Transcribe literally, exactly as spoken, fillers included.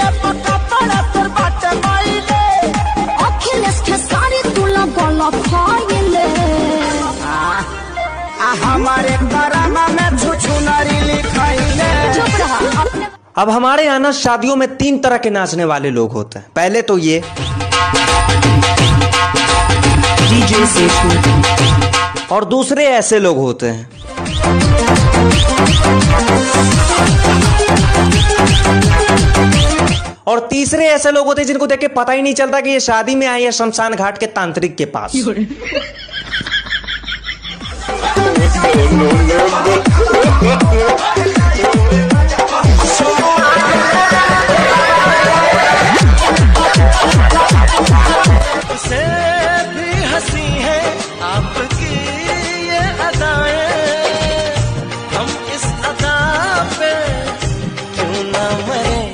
पक्का पड़ा तर बाटे माइले अखिलेश के सारी तुला गला खाइले आ हमारे करामा में छुछु नारी लिखाइले। चुप रहा। अब हमारे यहाँ ना शादियों में तीन तरह के नाचने वाले लोग होते हैं। पहले तो ये डीजे सेशु, और दूसरे ऐसे लोग होते हैं। और तीसरे ऐसे लोग होते हैं जिनको देख के पता ही नहीं चलता कि ये शादी में आए या शमशान घाट के तांत्रिक के पास। से भी हंसी है आपकी ये अदाएं, हम इस अदा पे क्यों ना मरे।